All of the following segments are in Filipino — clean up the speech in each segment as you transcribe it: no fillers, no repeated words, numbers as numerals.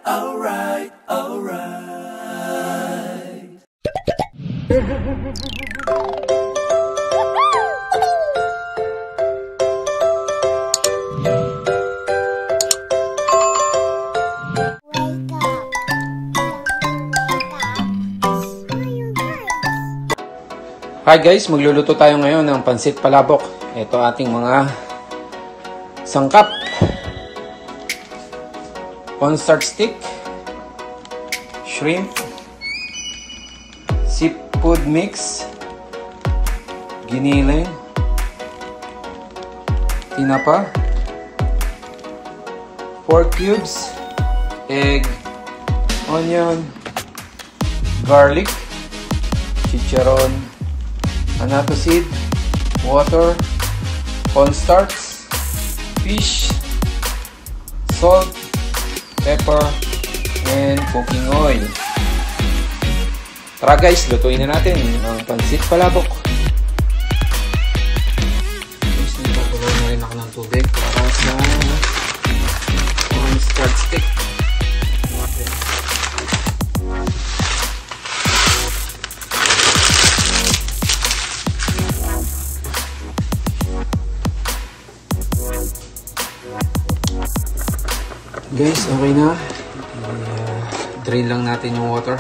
alright. Hi guys, magluluto tayo ngayon ng pansit palabok. Ito ating mga sangkap. Cornstarch stick, shrimp, seafood mix, giniling, tinapa, pork cubes, egg, onion, garlic, chicharon, annatto seed, water, cornstarch, fish, salt, pepper, and cooking oil. Tara guys, lutuin na natin ang pansit palabok. Guys, nagpakuloy na rin ako ng tubig para sa cornstarch stick. Guys, okay na. Drain lang natin yung water.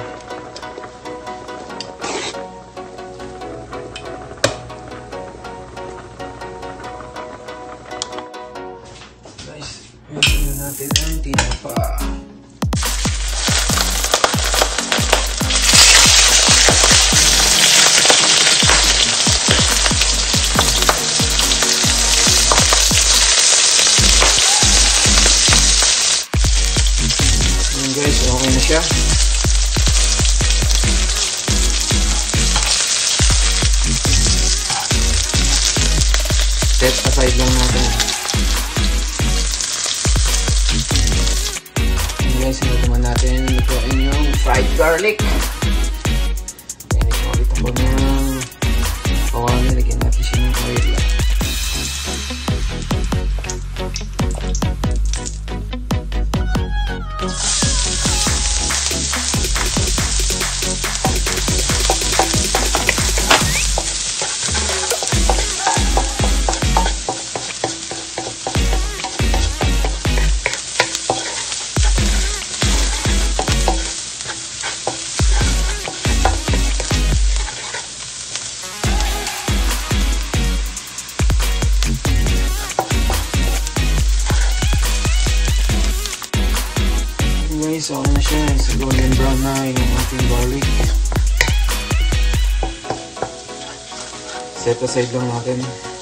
Guys, pwede na natin ang tinapa. Guys, okay na siya. Set aside lang natin. Guys, lutuin natin yung fried garlic. Ganito ulit ako ng kawan. Lagyan natin siya ng oil. Guys, okay na siya. It's golden brown na yung ating garlic. Set aside lang natin.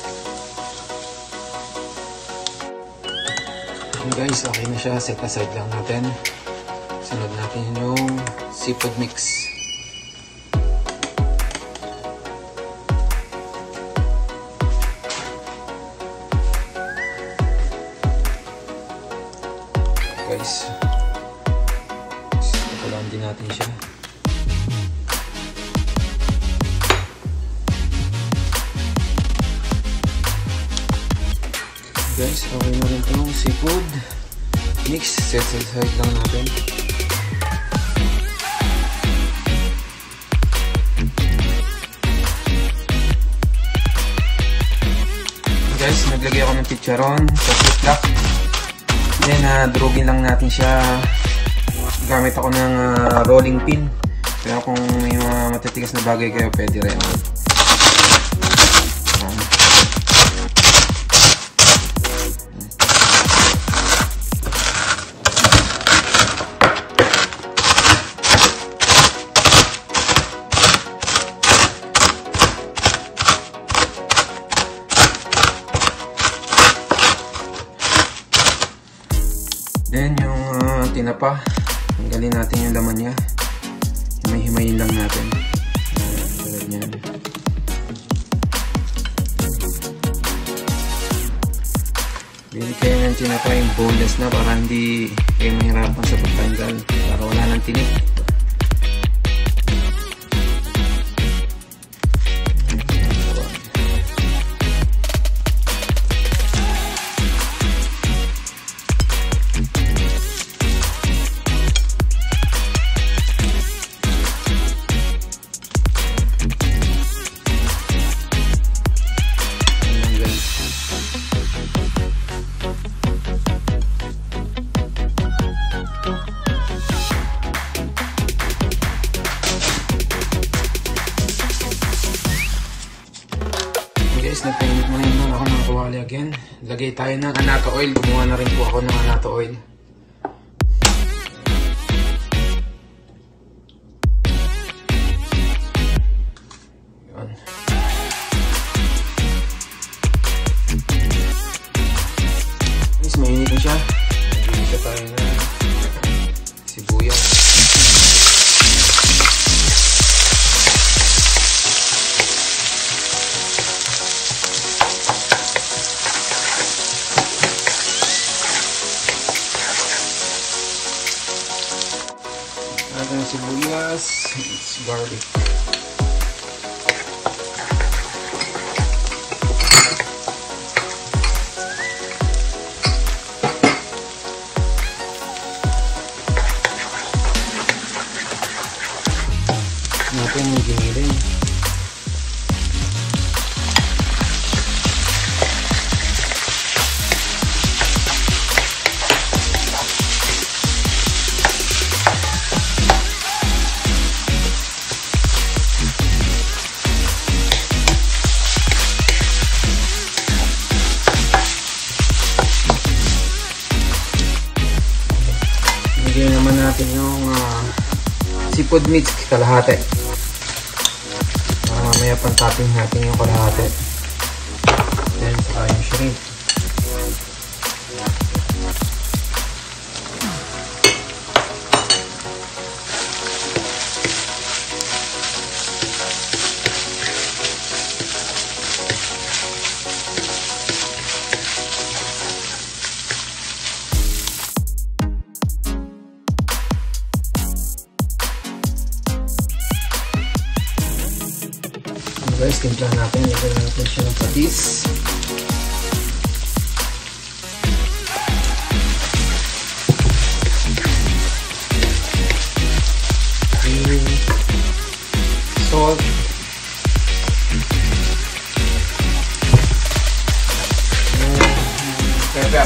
Guys, okay na siya. Set aside lang natin. Sunod natin yung seafood mix. Guys, kulang din natin siya. Guys, okay na rin itong seafood mix. Set aside lang natin. Guys, naglagay ako ng chicharon sa ziplock. Then, drugin lang natin siya. Gamit ako ng rolling pin. Pero kung may mga matitigas na bagay kayo, pwede rin. Then, yung tinapa, tanggalin natin yung laman niya. Himay-himayin lang natin. Tulad niyan. Bili kayo ng tinapa yung boneless na para hindi kayo mahirapan sa pagtanggal. Para wala ng tinik. again. Lagay tayo ng annatto oil. Gumawa na rin po ako ng annatto oil. Yun. Guys, mainit na siya. Nagigisa tayo na sibuyas. Natin sibuyas, it's garlic. Natin yung giniling. Lagyan naman natin yung seafood mix kalahati. Para mamaya pang-topping natin yung kalahati. Then saka yung shrimp. Guys, timpla natin. Lagyan natin siya ng patis. Salt. Pepper.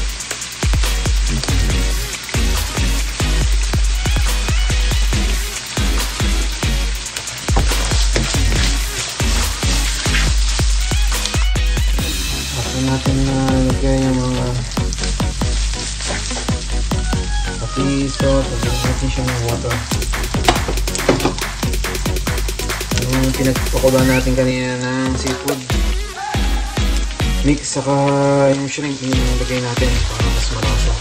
Natin na lagyan yung mga patis, salt, lagyan natin siya ng water. Yung pinagpakuloan natin kanina ng seafood mix, saka yung shrimp yung lagay natin para mas malasa.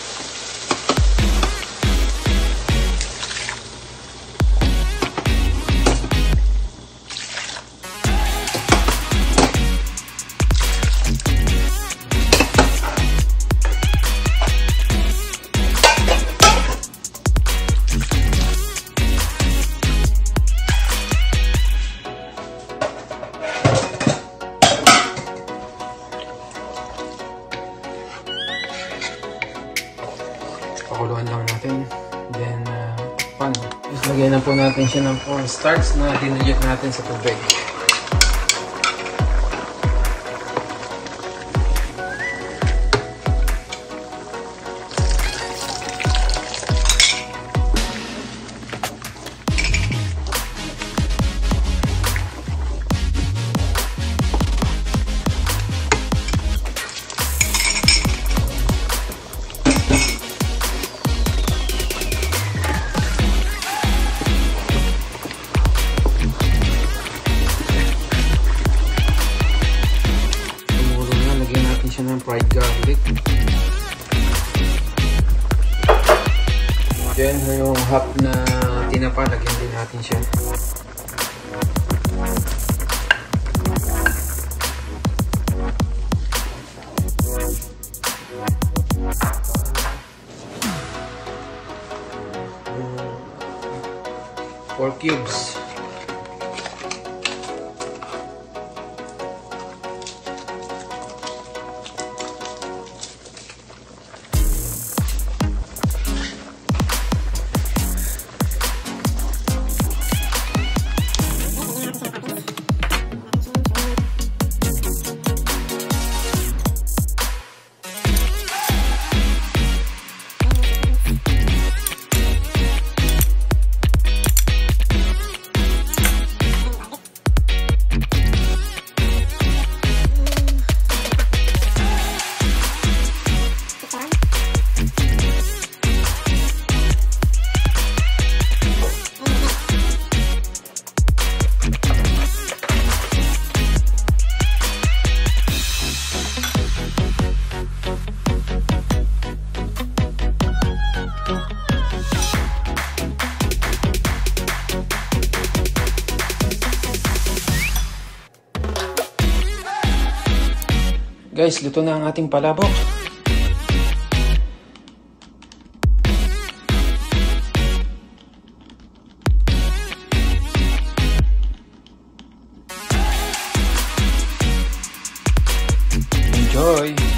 Pakuluan lang natin. Then, pan. Tapos lagyan na po natin siya ng cornstarch na dinulot natin sa tubig. 'Yan ang fried garlic. Then yung half na tinapa, lagyan din natin siya. Pork cubes. Guys, luto na ang ating palabok. Enjoy!